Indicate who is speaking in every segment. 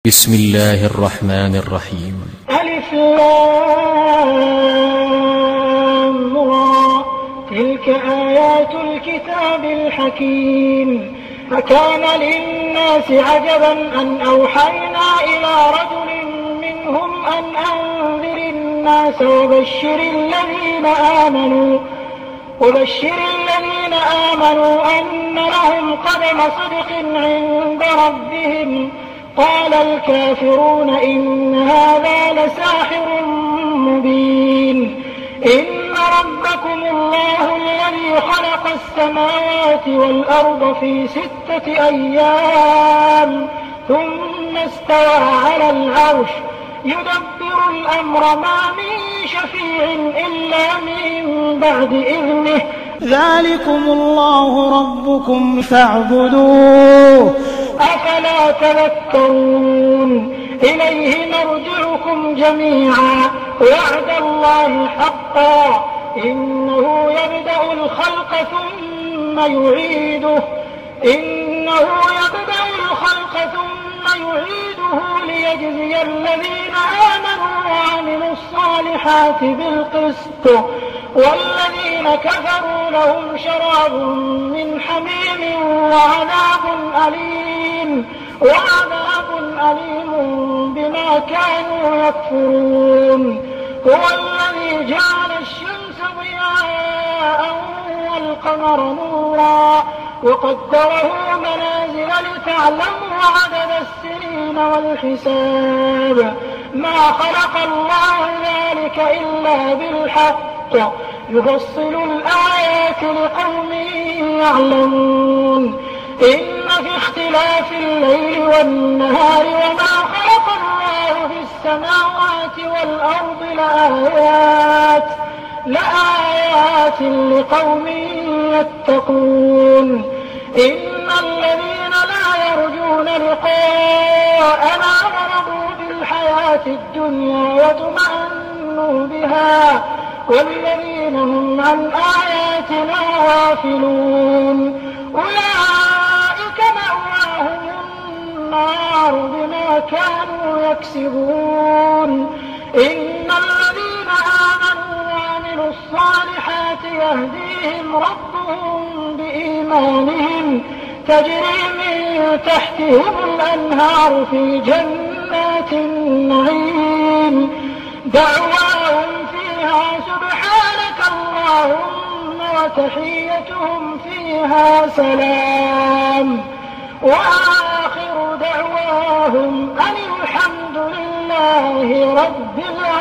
Speaker 1: بسم الله الرحمن الرحيم.
Speaker 2: ألف لام را تلك آيات الكتاب الحكيم. فكان للناس عجبا أن أوحينا إلى رجل منهم أن أنذر الناس وبشر الذين آمنوا أن لهم قدم صدق عند ربهم. قال الكافرون إن هذا لساحر مبين. إن ربكم الله الذي خلق السماوات والأرض في 6 أيام ثم استوى على العرش يدبر الأمر ما من شفيع إلا من بعد إذنه. ذلكم الله ربكم فاعبدوه أفلا تذكرون. إليه مرجعكم جميعا وعد الله حقا إنه يبدأ الخلق ثم يعيده ليجزي الذين آمنوا وعملوا الصالحات بالقسط والذين كفروا لهم شراب من حميم وعذاب أليم بما كانوا يكفرون. هو الذي جعل الشمس ضياء والقمر نورا وقدره منازل لتعلموا عدد السنين والحساب. ما خلق الله ذلك إلا بالحق يفصل الآيات لقوم يعلمون. إن في اختلاف الليل والنهار وما خلق الله في السماوات والأرض لآيات لقوم يتقون. إن الذين لا يرجون لقاءنا ورضوا بالحياة الدنيا واطمأنوا بها والذين هم عن آياتنا غافلون أولئك مأواهم النار بما كانوا يكسبون. إن الذين آمنوا وعملوا الصالحات يهديهم ربهم بإيمانهم تجري من تحتهم الأنهار في جنات النعيم دعواهم فيها سبحانك اللهم وتحيتهم فيها سلام وآخر دعواهم أن الحمد لله رب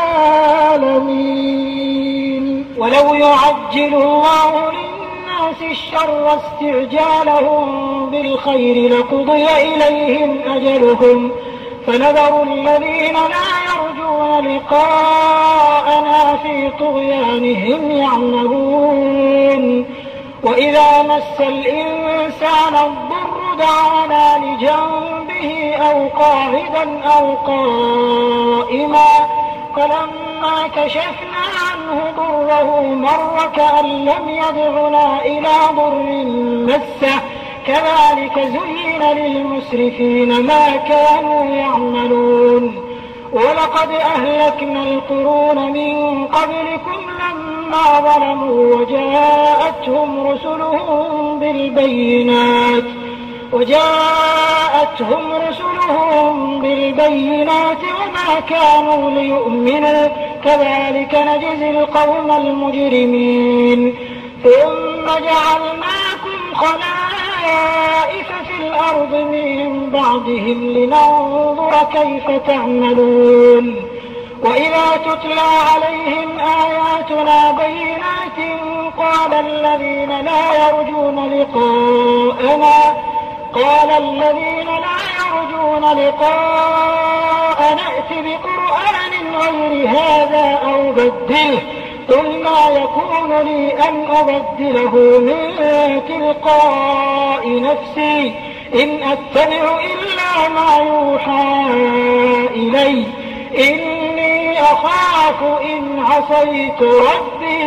Speaker 2: العالمين. ولو يعجل الله للناس الشر استعجالهم بالخير لقضي إليهم أجلهم فنذر الذين لا يرجون لقاءنا في طغيانهم يعمهون. وإذا مس الإنسان الضر دعانا لجنبه أو قاعدا أو قائما فلما كشفنا عنه ضره مر كأن لم يدعنا إلى ضر مسه كذلك زين للمسرفين ما كانوا يعملون. ولقد أهلكنا القرون من قبلكم لما ظلموا وجاءتهم رسلهم بالبينات وما كانوا ليؤمنوا كذلك نجزي القوم المجرمين. ثم جعلناكم خلائف في الأرض من بعدهم لننظر كيف تعملون. وإذا تتلى عليهم آياتنا بينات قال الذين لا يرجون لقاءنا ائت بقرآن غير هذا أو بدله قل ما يكون لي أن أبدله من تلقاء نفسي إن أتبع إلا ما يوحى إلي إني أخاف إن عصيت ربي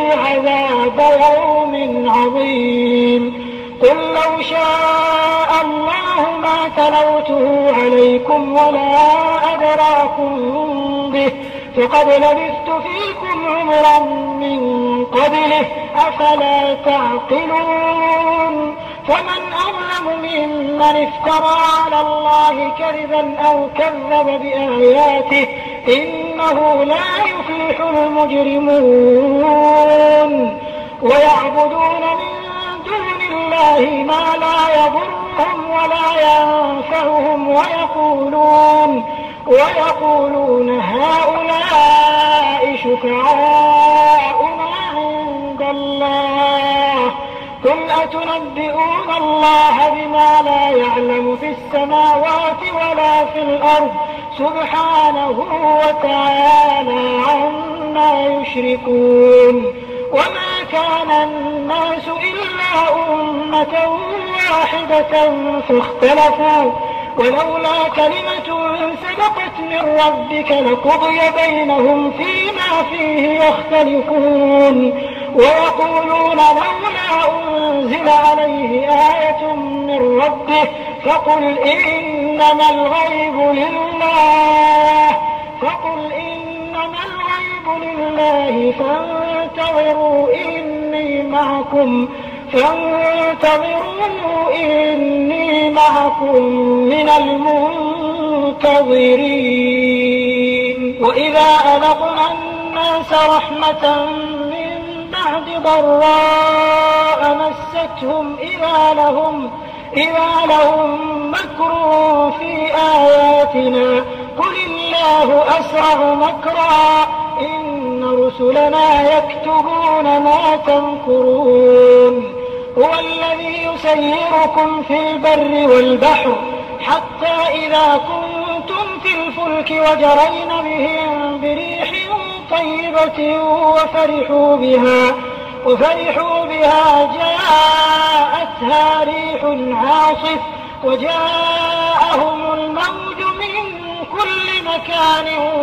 Speaker 2: عذاب يوم عظيم. قل لو شاء الله أنه ما تلوته عليكم ولا أدراكم به فقد لبثت فيكم عمرا من قبله أفلا تعقلون فمن أظلم ممن افترى على الله كذبا أو كذب بآياته إنه لا يفلح المجرمون ويعبدون من دون الله ما لا يضرهم ولا ينفعهم ويقولون هؤلاء شفعاؤنا عند الله قل أتنبئون الله بما لا يعلم في السماوات ولا في الأرض سبحانه وتعالى عما يشركون وما كان الناس إلا أمة واحدة فاختلفوا ولولا كلمة سبقت من ربك لقضي بينهم فيما فيه يختلفون ويقولون لولا أنزل عليه آية من ربه فقل إنما الغيب لله فانتظروا إني معكم من المنتظرين وإذا أذقنا الناس رحمة من بعد ضراء مستهم إذا لهم مكر في آياتنا قل الله أسرع مكرا إن رسلنا يكتبون ما تمكرون هو الذي يسيركم في البر والبحر حتى إذا كنتم في الفلك وجرين بهم بريح طيبة وفرحوا بها جاءتها ريح عاصف وجاءهم الموج من كل مكان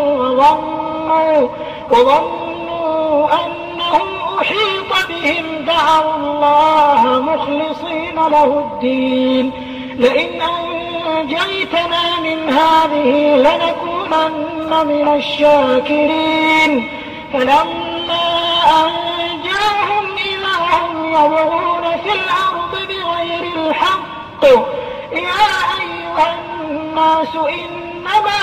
Speaker 2: وظنوا أنهم أحيط بهم دعوا الله مخلصين له الدين لئن أنجيتنا من هذه لنكونن من الشاكرين فلما أنجاهم إذا هم يبغون في الأرض بغير الحق يا أيها الناس إنما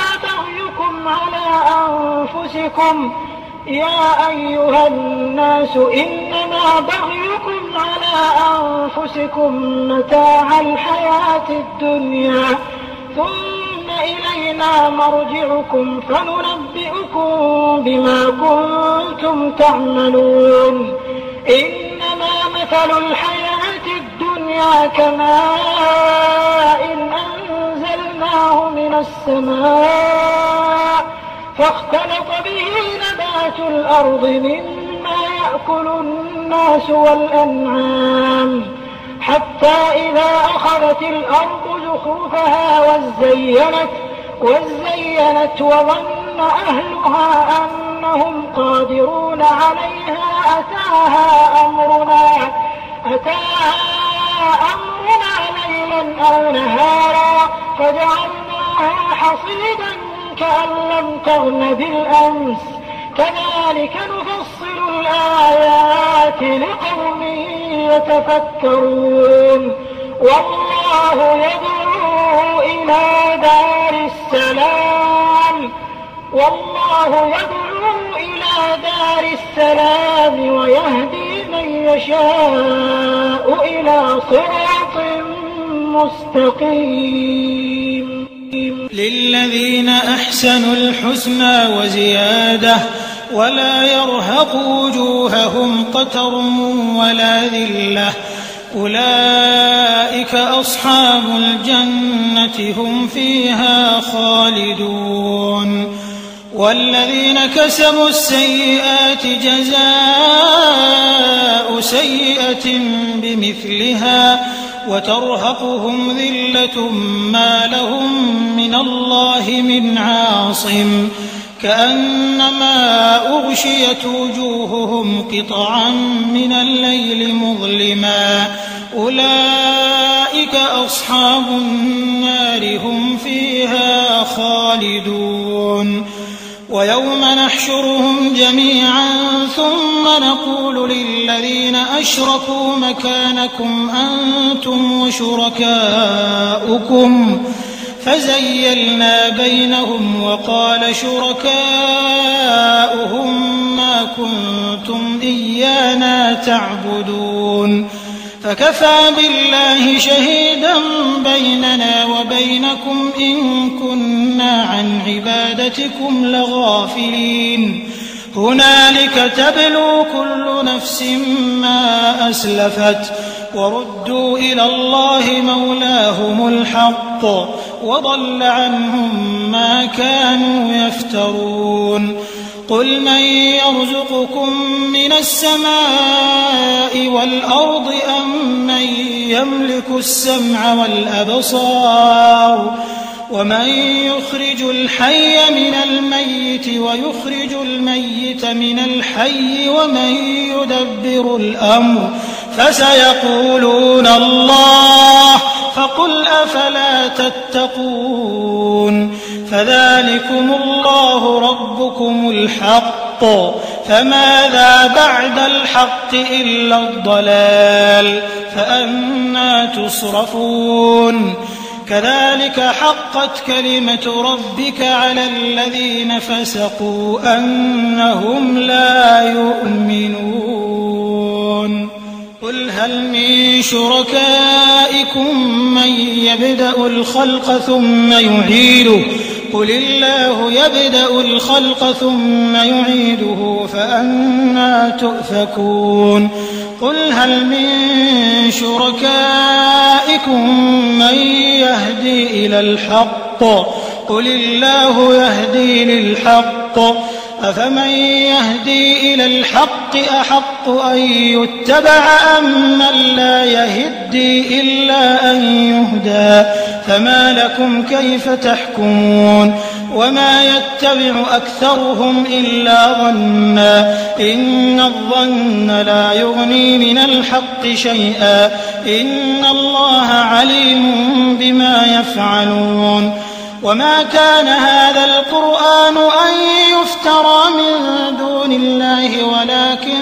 Speaker 2: بغيكم على أنفسكم متاع الحياة الدنيا ثم إلينا مرجعكم فننبئكم بما كنتم تعملون إنما مثل الحياة الدنيا كماء أنزلناه من السماء فاختلط به نبات الأرض مما يأكل الناس والأنعام حتى إذا أخذت الأرض زخرفها وزينت وظن أهلها أنهم قادرون عليها أتاها أمرنا ليلا أو نهارا فجعلناها حصيدا كأن لم تغن بالأمس كذلك نفصل الآيات لقوم يتفكرون والله يدعو إلى دار السلام ويهدي من يشاء إلى صراط مستقيم
Speaker 3: للذين أحسنوا الحسنى وزيادة ولا يرهق وجوههم قتر ولا ذلة أولئك أصحاب الجنة هم فيها خالدون والذين كسبوا السيئات جزاء سيئة بمثلها وترهقهم ذلة ما لهم من الله من عاصم كأنما أغشيت وجوههم قطعا من الليل مظلما أولئك أولئك أصحاب النار هم فيها خالدون ويوم نحشرهم جميعا ثم نقول للذين أشركوا مكانكم أنتم وشركاؤكم فزيلنا بينهم وقال شركاؤهم ما كنتم إيانا تعبدون فكفى بالله شهيدا بيننا وبينكم إن كنا عن عبادتكم لغافلين هنالك تبلو كل نفس ما أسلفت وردوا إلى الله مولاهم الحق وضل عنهم ما كانوا يفترون قل من يرزقكم من السماء والأرض أم من يملك السمع والأبصار ومن يخرج الحي من الميت ويخرج الميت من الحي ومن يدبر الأمر فسيقولون الله فقل أفلا تتقون فذلكم الله ربكم الحق فماذا بعد الحق إلا الضلال فأنى تصرفون كذلك حقت كلمة ربك على الذين فسقوا أنهم لا يؤمنون قل هل من شركائكم من يبدأ الخلق ثم يعيده قل الله يبدأ الخلق ثم يعيده فأنى تؤفكون قل هل من شركائكم من يهدي إلى الحق قل الله يهدي للحق أفمن يهدي إلى الحق أحق أن يتبع أم من لا يهدي إلا أن يهدى فما لكم كيف تحكمون وما يتبع أكثرهم إلا ظنا إن الظن لا يغني من الحق شيئا إن الله عليم بما يفعلون وما كان هذا القرآن أن يفترى من دون الله ولكن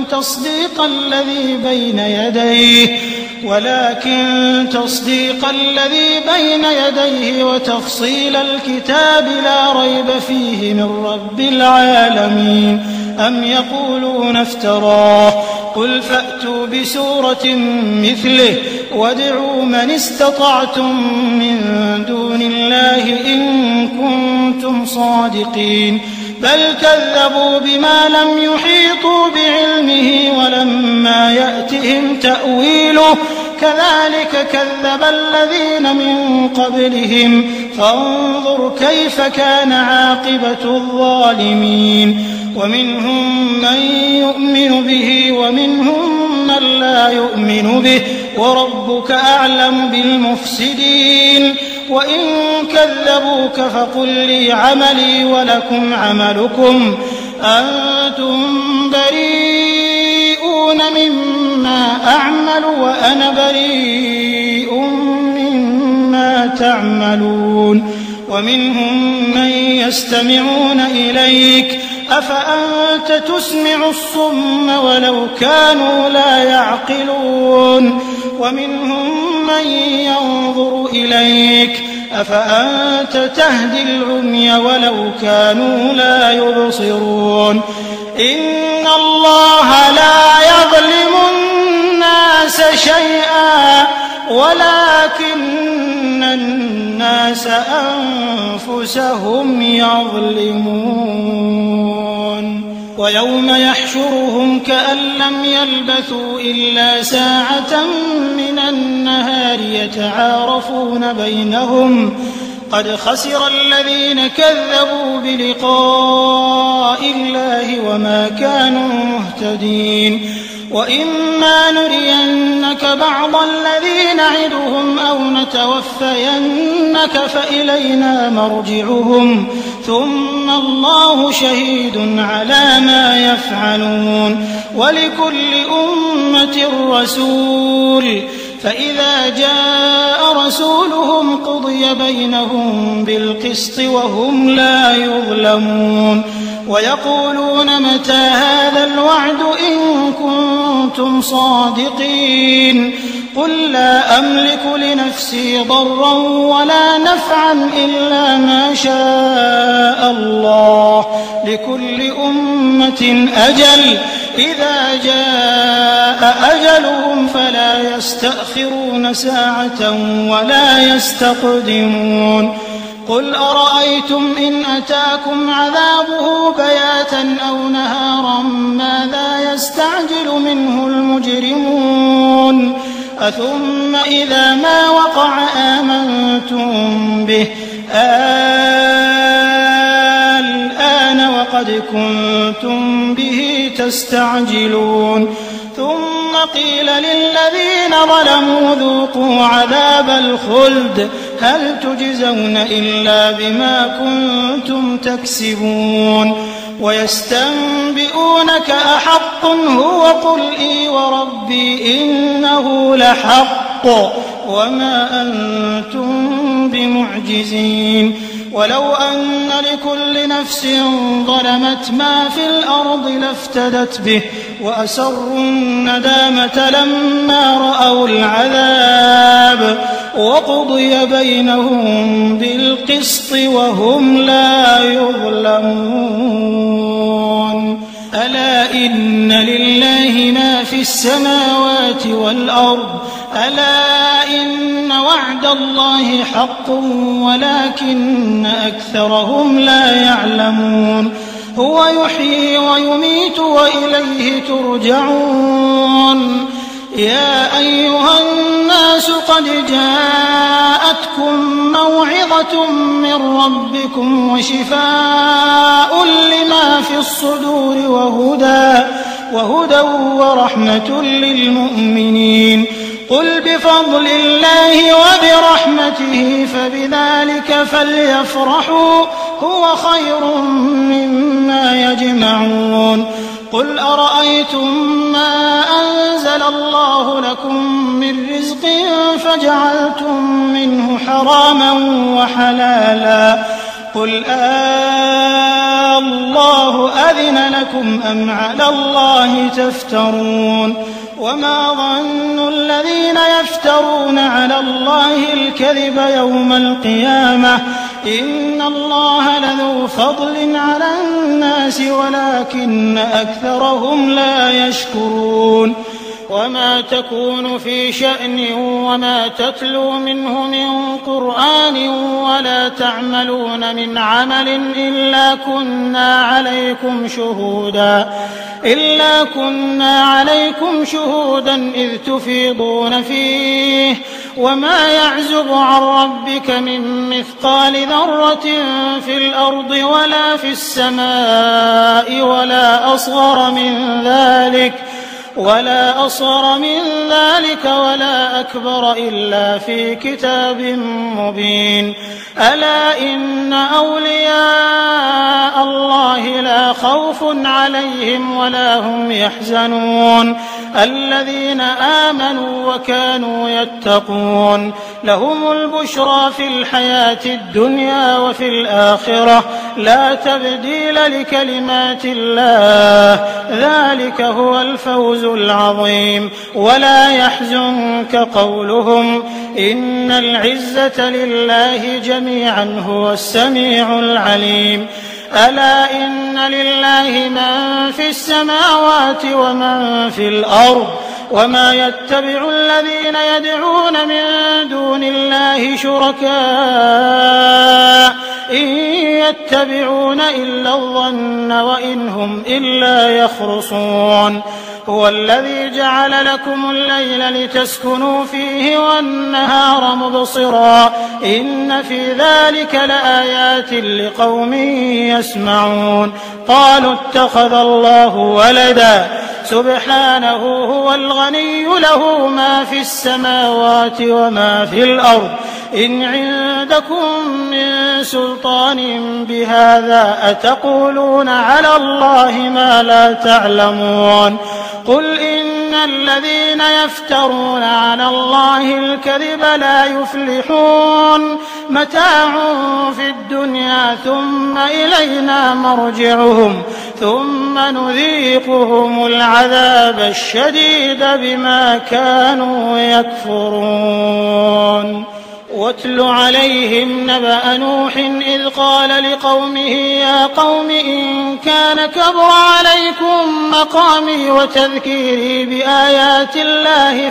Speaker 3: تصديق الذي بين يديه وتفصيل الكتاب لا ريب فيه من رب العالمين أم يقولون افتراه قل فأتوا بسورة مثله وادعوا من استطعتم من دون الله إن كنتم صادقين بل كذبوا بما لم يحيطوا بعلمه ولما يأتهم تأويله كذلك كذب الذين من قبلهم فانظر كيف كان عاقبة الظالمين ومنهم من يؤمن به ومنهم من لا يؤمن به وربك أعلم بالمفسدين وإن كذبوك فقل لي عملي ولكم عملكم أنتم بريئون مما أعمل وأنا بريء مما تعملون ومنهم من يستمعون إليك أفأنت تسمع الصم ولو كانوا لا يعقلون ومنهم من ينظر إليك أفأنت تهدي العمي ولو كانوا لا يبصرون إن الله لا يظلم الناس شيئا ولكن الناس أنفسهم يظلمون ويوم يحشرهم كأن لم يلبثوا إلا ساعة من النهار يتعارفون بينهم قد خسر الذين كذبوا بلقاء الله وما كانوا مهتدين وإما نرينك بعض الذي نعدهم أو نتوفينك فإلينا مرجعهم ثم الله شهيد على ما يفعلون ولكل أمة رسول فإذا جاء رسولهم قضي بينهم بالقسط وهم لا يظلمون ويقولون متى هذا الوعد إن كنتم صادقين قل لا أملك لنفسي ضرا ولا نفعا إلا ما شاء الله لكل أمة أجل إذا جاء أجلهم فلا يستأخرون ساعة ولا يستقدمون قل أرأيتم إن أتاكم عذابه بياتا أو نهارا ماذا يستعجل منه المجرمون أثم إذا ما وقع آمنتم به الآن وقد كنتم به تستعجلون ثم قيل للذين ظلموا ذوقوا عذاب الخلد هل تجزون إلا بما كنتم تكسبون ويستنبئونك أحق هو قل إي وربي إنه لحق وما أنتم بمعجزين ولو أن لكل نفس ظلمت ما في الأرض لافتدت به وأسروا الندامة لما رأوا العذاب وقضي بينهم بالقسط وهم لا يظلمون ألا إن لله ما في السماوات والأرض ألا إن وعد الله حق ولكن أكثرهم لا يعلمون هو يحيي ويميت وإليه ترجعون يا أيها الناس قد جاءتكم موعظة من ربكم وشفاء لما في الصدور وهدى ورحمة للمؤمنين قل بفضل الله وبرحمته فبذلك فليفرحوا هو خير مما يجمعون قل أرأيتم ما أنزل الله لكم من رزق فجعلتم منه حراما وحلالا قل الله أذن لكم أم على الله تفترون وما ظن الذين يفترون على الله الكذب يوم القيامة إن الله لذو فضل على الناس ولكن أكثرهم لا يشكرون وما تكون في شأن وما تتلو منه من قرآن ولا تعملون من عمل إلا كنا عليكم شهودا إذ تفيضون فيه وما يعزب عن ربك من مثقال ذرة في الأرض ولا في السماء ولا أصغر من ذلك ولا أكبر إلا في كتاب مبين ألا إن أولياء الله لا خوف عليهم ولا هم يحزنون الذين آمنوا وكانوا يتقون لهم البشرى في الحياة الدنيا وفي الآخرة لا تبديل لكلمات الله ذلك هو الفوز العظيم ولا يحزنك قولهم إن العزة لله جميعا هو السميع العليم ألا إن لله من في السماوات ومن في الأرض وما يتبع الذين يدعون من دون الله شركاء إن يتبعون إلا الظن وإن هم إلا يخرصون هو الذي جعل لكم الليل لتسكنوا فيه والنهار مبصرا إن في ذلك لآيات لقوم يسمعون قالوا اتخذ الله ولدا سبحانه هو الغني له ما في السماوات وما في الأرض إن عندكم من سلطان بهذا أتقولون على الله ما لا تعلمون قل إن الذين يفترون على الله الكذب لا يفلحون متاع في الدنيا ثم إلينا مرجعهم ثم نذيقهم العذاب الشديد بما كانوا يكفرون واتل عليهم نبأ نوح إذ قال لقومه يا قوم إن كان كبر عليكم مقامي وتذكيري بآيات الله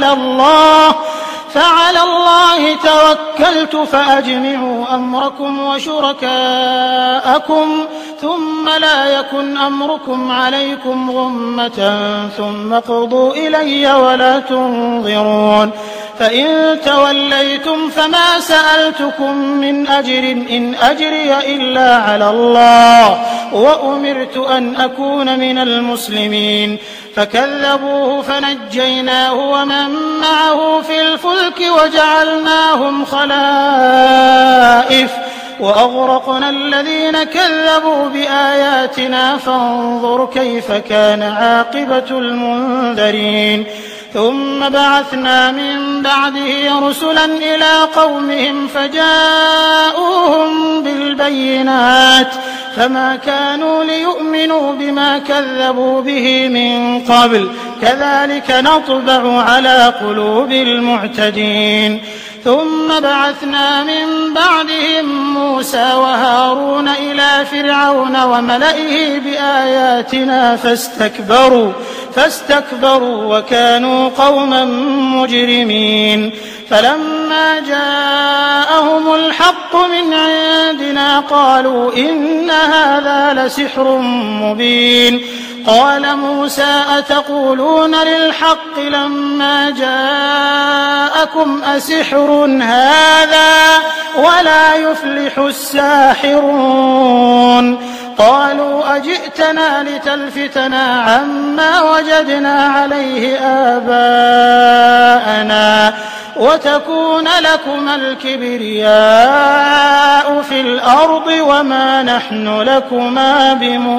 Speaker 3: فعلى الله توكلت فأجمعوا أمركم وشركاءكم ثم لا يكن أمركم عليكم غمة ثم اقضوا إلي ولا تنظرون فإن توليتم فما سألتكم من أجر إن أجري إلا على الله وأمرت أن أكون من المسلمين فكذبوه فنجيناه ومن معه في الفلك وجعلناهم خلائف وأغرقنا الذين كذبوا بآياتنا فانظر كيف كان عاقبة المنذرين ثم بعثنا من بعده رسلا إلى قومهم فجاءوهم بالبينات فما كانوا ليؤمنوا بما كذبوا به من قبل كذلك نطبع على قلوب المعتدين ثم بعثنا من بعدهم موسى وهارون إلى فرعون وملئه بآياتنا فاستكبروا وكانوا قوما مجرمين فلما جاءهم الحق من عندنا قالوا إن هذا لسحر مبين قال موسى أتقولون للحق لما جاءكم أسحر هذا ولا يفلح الساحرون قالوا أجئتنا لتلفتنا عما وجدنا عليه آباءنا وتكون لكما الكبرياء في الأرض وما نحن لكما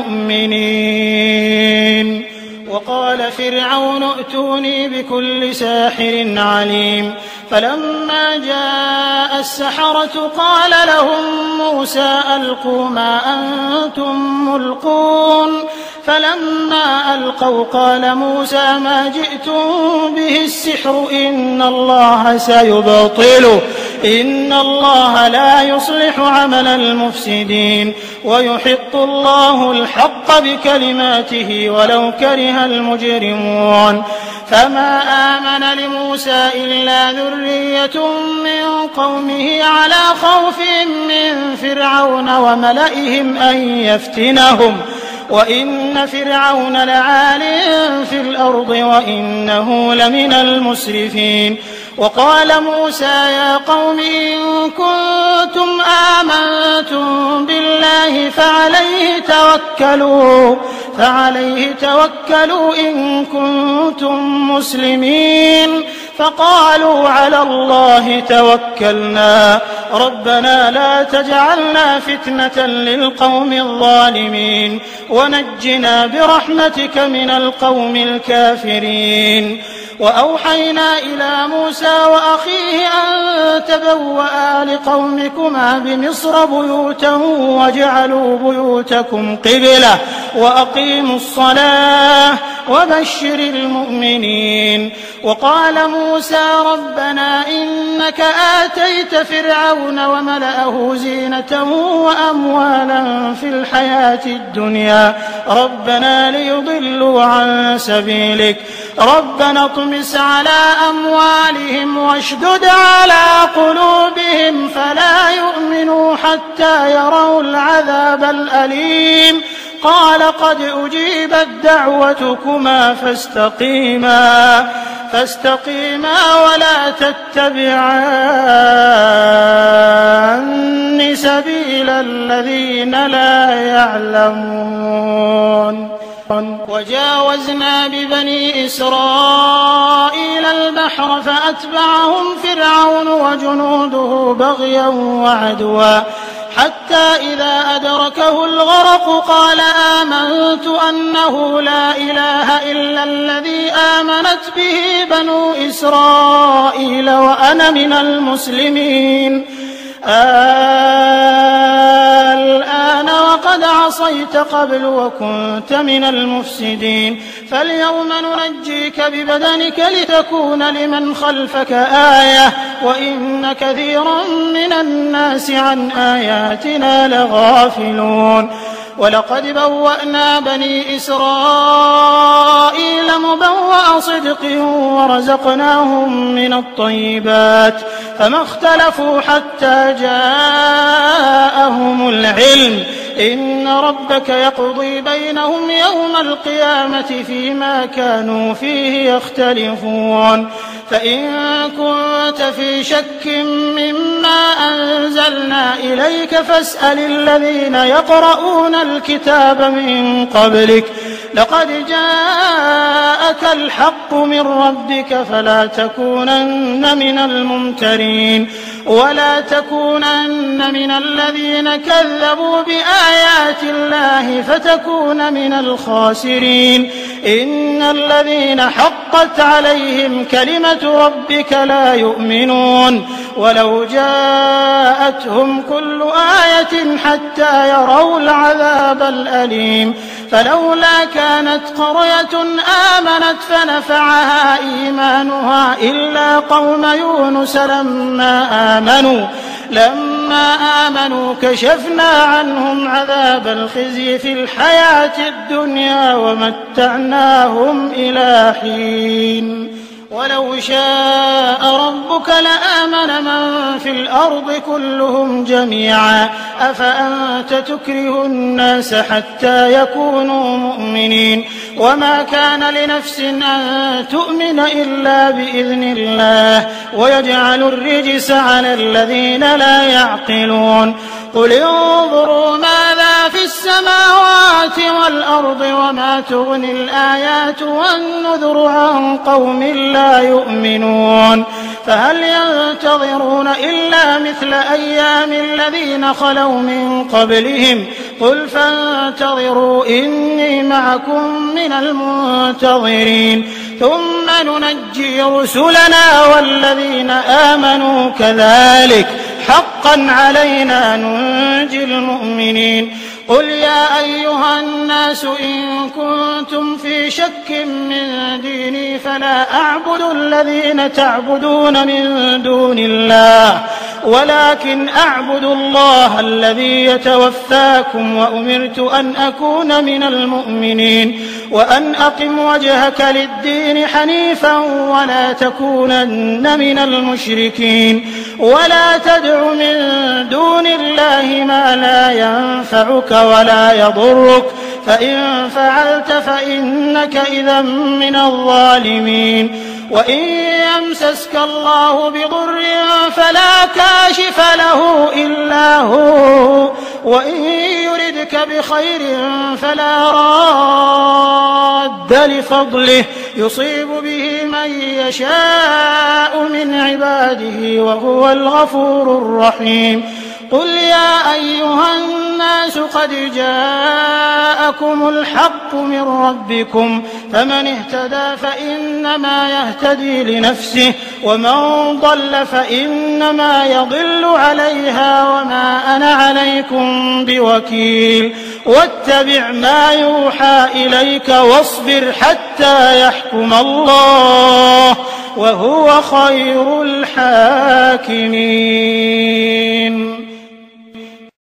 Speaker 3: بمؤمنين وقال فرعون ائتوني بكل ساحر عليم فلما جاء السحرة قال لهم موسى ألقوا ما أنتم ملقون فلما ألقوا قال موسى ما جئتم به السحر إن الله سيبطله إن الله لا يصلح عمل المفسدين ويحق الله الحق بكلماته ولو كره المجرمون فما آمن لموسى إلا ذرية من قومه على خوف من فرعون وملئهم أن يفتنهم وإن فرعون لعال في الأرض وإنه لمن المسرفين وقال موسى يا قوم إن كنتم آمنتم بالله فعليه توكلوا إن كنتم مسلمين فقالوا على الله توكلنا ربنا لا تجعلنا فتنة للقوم الظالمين ونجنا برحمتك من القوم الكافرين وأوحينا إلى موسى وأخيه أن تبوأ لقومكما بمصر بيوتا واجعلوا بيوتكم قبلة وأقيموا الصلاة وبشر المؤمنين وقال موسى ربنا إنك آتيت فرعون وملأه زينة وأموالا في الحياة الدنيا ربنا ليضلوا عن سبيلك ربنا اطمس على أموالهم واشدد على قلوبهم فلا يؤمنوا حتى يروا العذاب الأليم قال قد أجيبت دعوتكما فاستقيما ولا تتبعان سبيل الذين لا يعلمون وجاوزنا ببني إسرائيل البحر فأتبعهم فرعون وجنوده بغيا وعدوا حتى إذا أدركه الغرق قال آمنت أنه لا إله إلا الذي آمنت به بنو إسرائيل وأنا من المسلمين. الآن وقد عصيت قبل وكنت من المفسدين فاليوم ننجيك ببدنك لتكون لمن خلفك آية وإن كثيرا من الناس عن آياتنا لغافلون. ولقد بوأنا بني إسرائيل مبوأ صدق ورزقناهم من الطيبات فما اختلفوا حتى جاءهم العلم إن ربك يقضي بينهم يوم القيامة فيما كانوا فيه يختلفون. فإن كنت في شك مما أنزلنا إليك فاسأل الذين يقرؤون الكتاب من قبلك لقد جاءك الحق من ربك فلا تكونن من الممترين ولا تكونن من الذين كذبوا بآيات الله فتكون من الخاسرين. إن الذين حقت عليهم كلمة ربك لا يؤمنون ولو جاءتهم كل آية حتى يروا العذاب الأليم. فلولا كانت قرية آمنت فنفعها إيمانها إلا قوم يونس لما آمنوا كشفنا عنهم عذاب الخزي في الحياة الدنيا ومتعناهم إلى حين. ولو شاء ربك لآمن من في الأرض كلهم جميعا أفأنت تكره الناس حتى يكونوا مؤمنين وما كان لنفس أن تؤمن إلا بإذن الله ويجعل الرجس على الذين لا يعقلون. قل انظروا ماذا في السماوات والأرض وما تغني الآيات والنذر عن قوم لا يؤمنون فهل ينتظرون إلا مثل أيام الذين خلوا من قبلهم قل فانتظروا إني معكم من المنتظرين ثم ننجي رسلنا والذين آمنوا كذلك حقا علينا ننجي المؤمنين. قل يا أيها الناس إن كنتم في شك من ديني فلا أعبد الذين تعبدون من دون الله ولكن أعبد الله الذي يتوفاكم وأمرت أن أكون من المؤمنين وأن أقم وجهك للدين حنيفا ولا تكونن من المشركين ولا تدع من دون الله ما لا ينفعك ولا يضرك فإن فعلت فإنك إذا من الظالمين. وإن يمسسك الله بضر فلا كاشف له إلا هو وإن يردك بخير فلا راد لفضله يصيب به من يشاء من عباده وهو الغفور الرحيم. قل يا أيها الناس قد جاءكم الحق من ربكم فمن اهتدى فإنما يهتدي لنفسه ومن ضل فإنما يضل عليها وما أنا عليكم بوكيل. واتبع ما يوحى إليك واصبر حتى يحكم الله وهو خير الحاكمين.